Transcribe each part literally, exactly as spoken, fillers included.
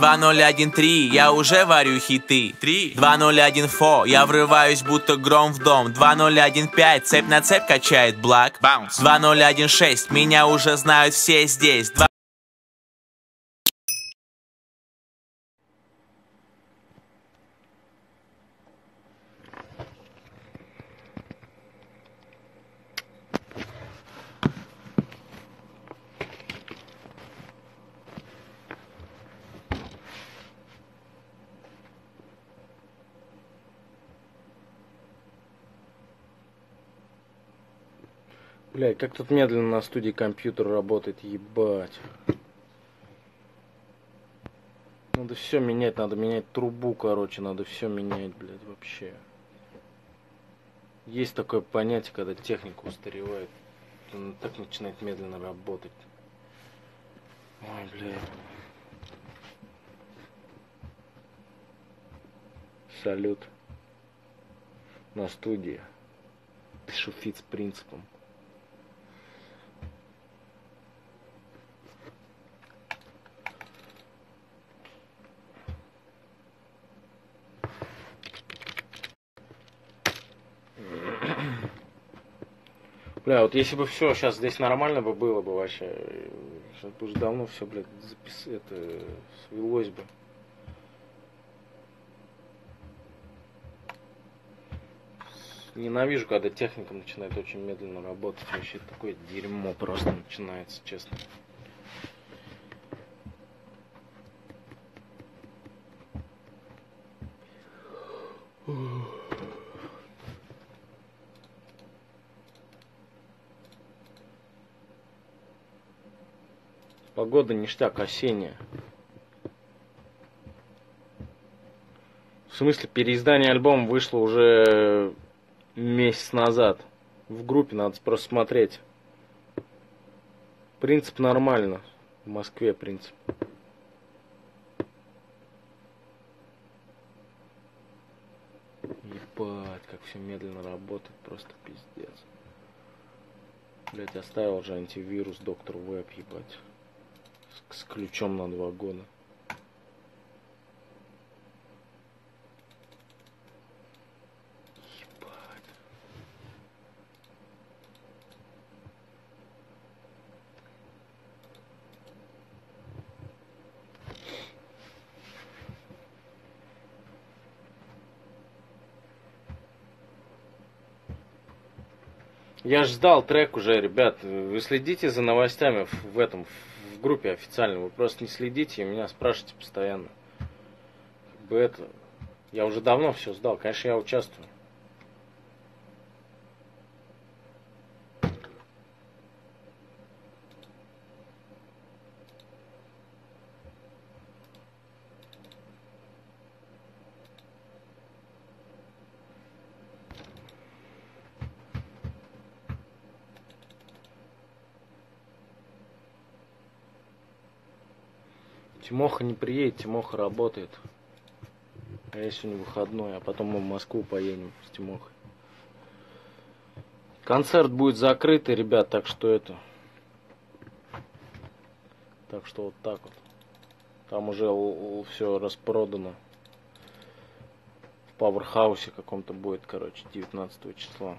два ноль один три, я уже варю хиты. три, два ноль один фо, я врываюсь, будто гром в дом. два ноль один пять, цепь на цепь качает блак. Баунс. два ноль один шесть, меня уже знают все здесь. два... Блядь, как тут медленно на студии компьютер работает, ебать. Надо все менять, надо менять трубу, короче, надо все менять, блядь, вообще. Есть такое понятие, когда техника устаревает, она так начинает медленно работать. Ой, блядь. Салют. На студии. Пишу фит с принципом. Бля, вот если бы все сейчас здесь нормально бы было бы вообще, сейчас бы уже давно все, блядь, запис... это свелось бы. Ненавижу, когда техника начинает очень медленно работать. Вообще такое дерьмо просто начинается, честно. Погода ништяк, осенняя. В смысле, переиздание альбома вышло уже месяц назад. В группе надо просто смотреть. Принцип нормально. В Москве принцип. Ебать, как все медленно работает, просто пиздец. Блять, оставил же антивирус доктор Веб, ебать. С, с ключом на два года. Ебать. Я ж ждал трек уже, ребят. Вы следите за новостями в этом, в группе официально. Вы просто не следите и меня спрашиваете постоянно. Как бы это... Я уже давно все сдал. Конечно, я участвую. Тимоха не приедет, Тимоха работает. А я сегодня выходной, а потом мы в Москву поедем с Тимохой. Концерт будет закрытый, ребят, так что это... Так что вот так вот. Там уже все распродано. В Пауэрхаусе каком-то будет, короче, девятнадцатого числа.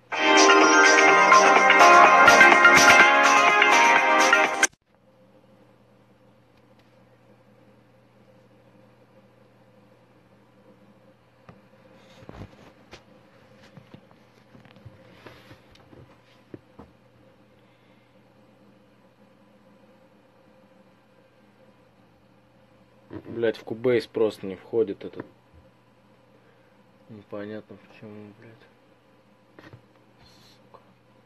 Блять, в Кубейс просто не входит этот. Непонятно почему, блядь. Сука.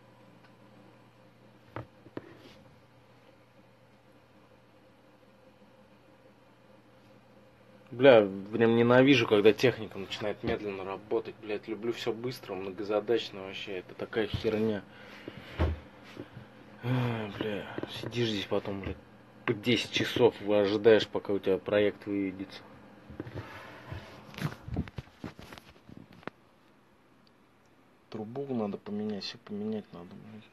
Бля, прям ненавижу, когда техника начинает медленно работать, блядь. Люблю все быстро, многозадачно вообще. Это такая херня. Ай, бля, сидишь здесь потом, блядь, по десять часов ожидаешь, пока у тебя проект выведется. Трубу надо поменять, все поменять надо, блядь.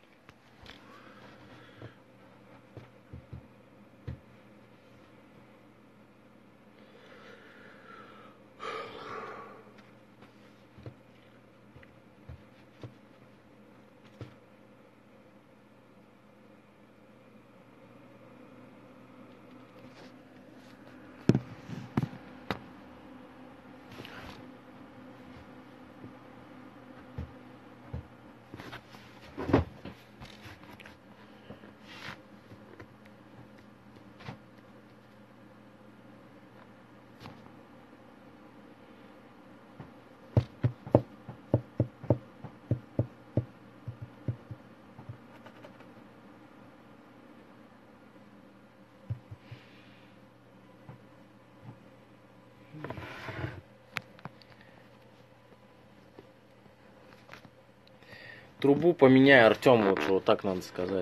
Трубу поменяй, Артем, лучше, вот так надо сказать.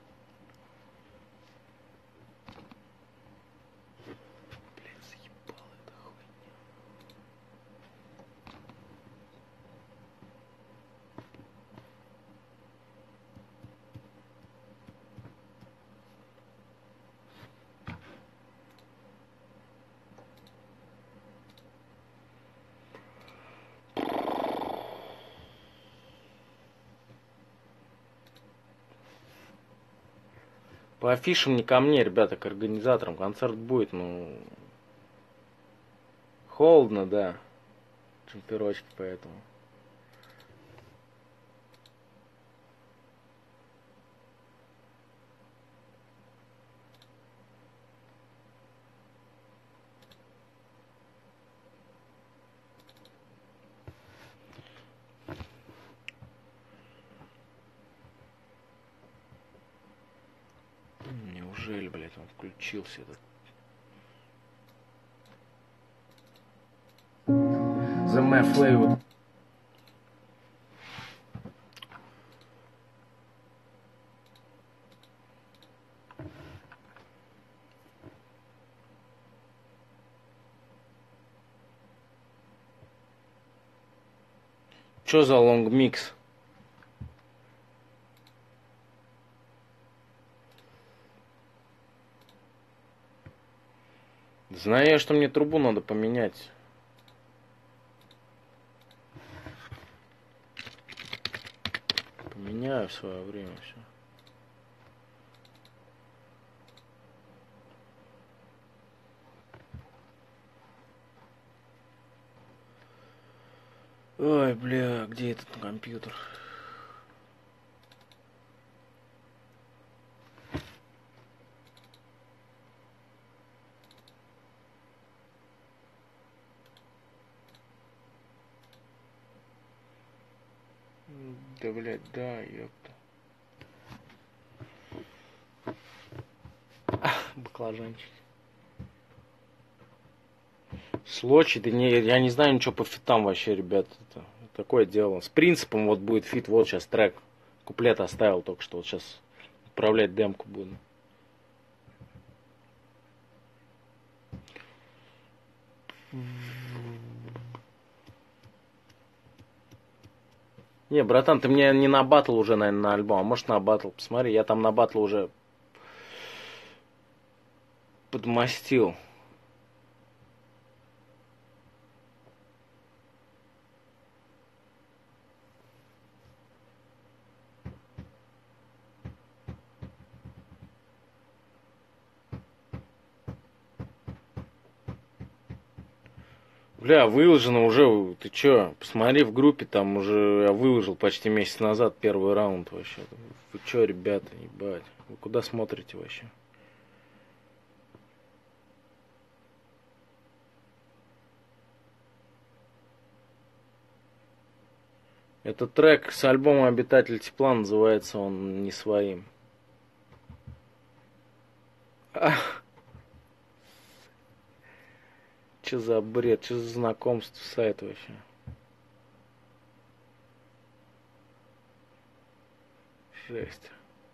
По афишам не ко мне, ребята, к организаторам. Концерт будет, ну... Холодно, да. Джемперочки, поэтому. Неужели, блядь, он включился этот? The Math Flavor. Чё за лонгмикс? Знаю я, что мне трубу надо поменять. Поменяю в свое время все. Ой, бля, где этот компьютер? Да, блядь, да, ёпта. Баклажанчик. Слочи, да не, я не знаю ничего по фитам вообще, ребят. Это такое дело. С принципом вот будет фит, вот сейчас трек. Куплет оставил только что, вот сейчас отправлять демку буду. Не, братан, ты мне не на батл уже, наверное, на альбом, а может на батл. Посмотри, я там на батл уже подмастил. Бля, выложено уже, ты чё, посмотри в группе, там уже я выложил почти месяц назад первый раунд вообще. Вы чё, ребята, ебать, вы куда смотрите вообще? Этот трек с альбома «Обитатель тепла», называется он «Не своим». Ах. Че за бред, че за знакомство, сайт вообще? Жесть.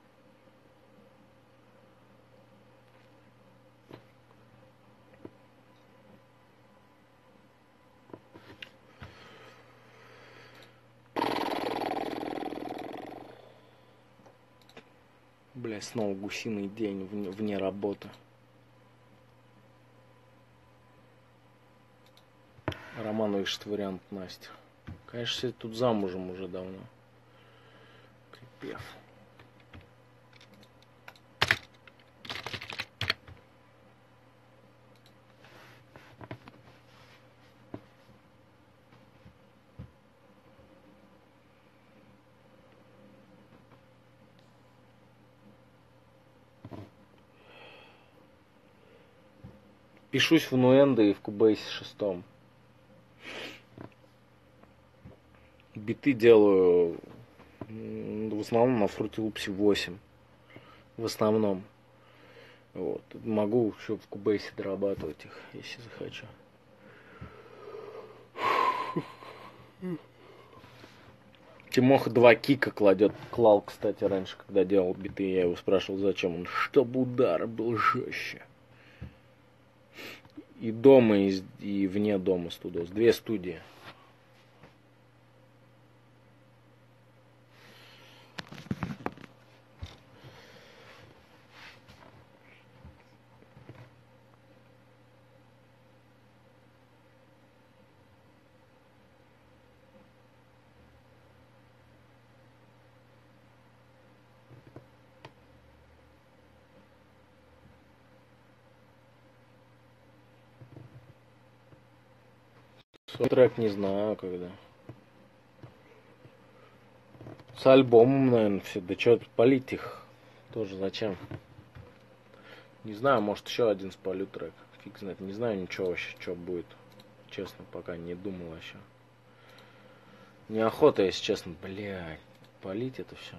Бля, снова гусиный день вне, вне работы. Роман ищет вариант Настя. Конечно, все тут замужем уже давно. Припев. Пишусь в Нуэндо и в Кубейсе шестом. Биты делаю в основном на Fruity Loops'е восемь. В основном. Вот. Могу еще в Кубейсе дорабатывать их, если захочу. Тимоха два кика кладет. Клал, кстати, раньше, когда делал биты, я его спрашивал, зачем он. Чтобы удар был жестче. И дома, и, и вне дома студос. Две студии. Трек не знаю когда. С альбомом, наверное, все. Да что палить их тоже зачем? Не знаю, может еще один спалю трек. Фиг знает. Не знаю ничего вообще, что будет. Честно, пока не думал вообще. Неохота, если честно, блядь, палить это все.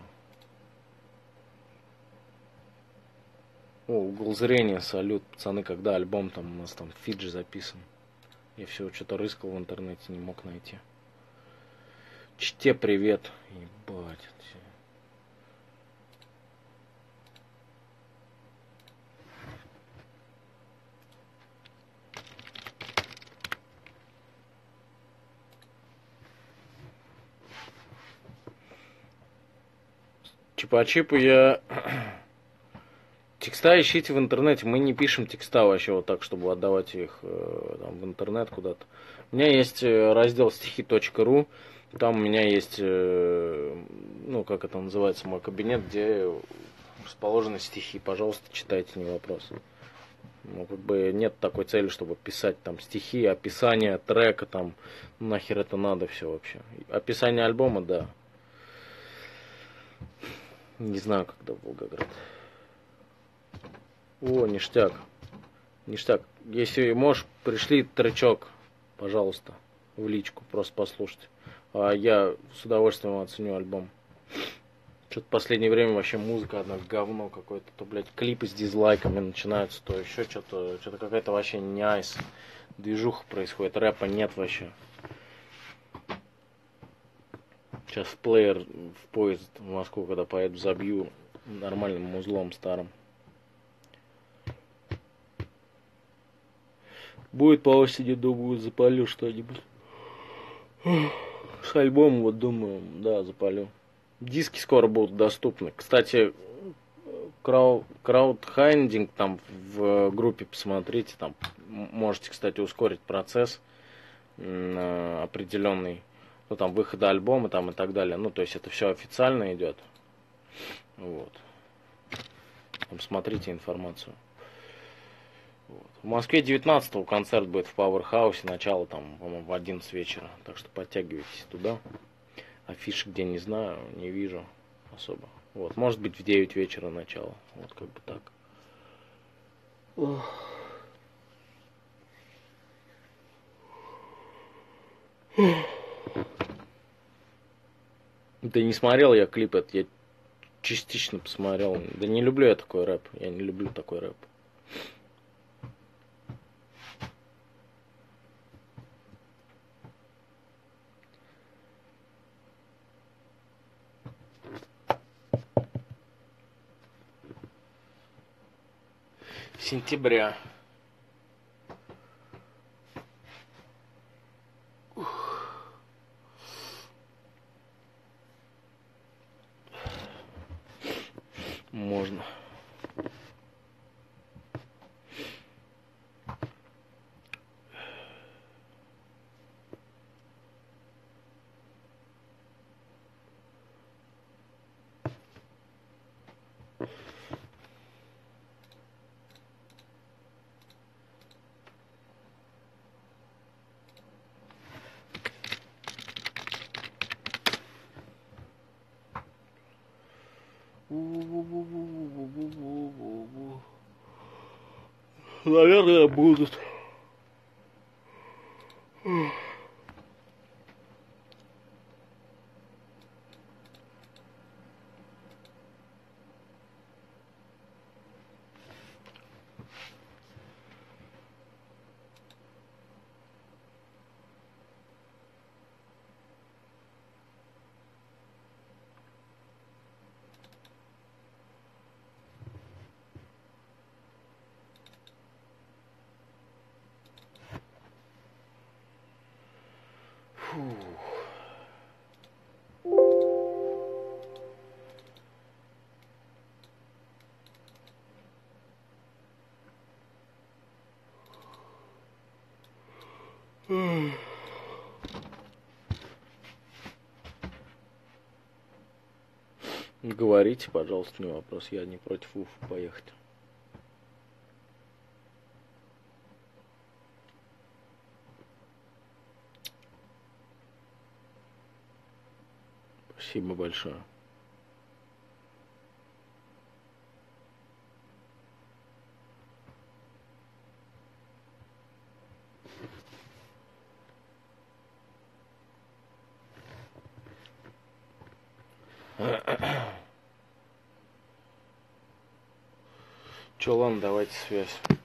О, угол зрения, салют, пацаны, когда альбом там у нас там Фиджи записан. Я все что-то рыскал в интернете, не мог найти. Чте привет. Ебать. Чипа-чипу я... Текста ищите в интернете. Мы не пишем текста вообще вот так, чтобы отдавать их э, там, в интернет куда-то. У меня есть раздел стихи точка ру. Там у меня есть, э, ну, как это называется, мой кабинет, где расположены стихи. Пожалуйста, читайте, не вопрос. Ну, как бы нет такой цели, чтобы писать там стихи, описание трека, там, ну, нахер это надо все вообще. Описание альбома, да. Не знаю, когда в Волгоград. О, ништяк. Ништяк. Если можешь, пришли тречок, пожалуйста, в личку, просто послушать. А я с удовольствием оценю альбом. Что-то в последнее время вообще музыка одна говно какое-то. То, блядь, клипы с дизлайками начинаются, то еще что-то. Что-то какая-то вообще не айс. Движуха происходит, рэпа нет вообще. Сейчас в плеер, в поезд в Москву, когда поеду, забью нормальным музлом старым. Будет по осени, думаю, запалю что-нибудь. С альбомом, вот думаю, да, запалю. Диски скоро будут доступны. Кстати, крау, краудхандинг там в группе посмотрите, там можете, кстати, ускорить процесс э, определенный, ну там выхода альбома там и так далее. Ну, то есть это все официально идет. Вот. Там смотрите информацию. Вот. В Москве девятнадцатого концерт будет в Пауэрхаусе, начало там, по-моему, в одиннадцать вечера, так что подтягивайтесь туда. Афиши где не знаю, не вижу особо. Вот, может быть в девять вечера начало, вот как бы так. Да не смотрел я клип этот, я частично посмотрел. Да не люблю я такой рэп, я не люблю такой рэп. Сентября. Можно. Наверное, будут. Говорите, пожалуйста, не вопрос. Я не против Уфы поехать. Спасибо большое. Че, ладно, давайте связь.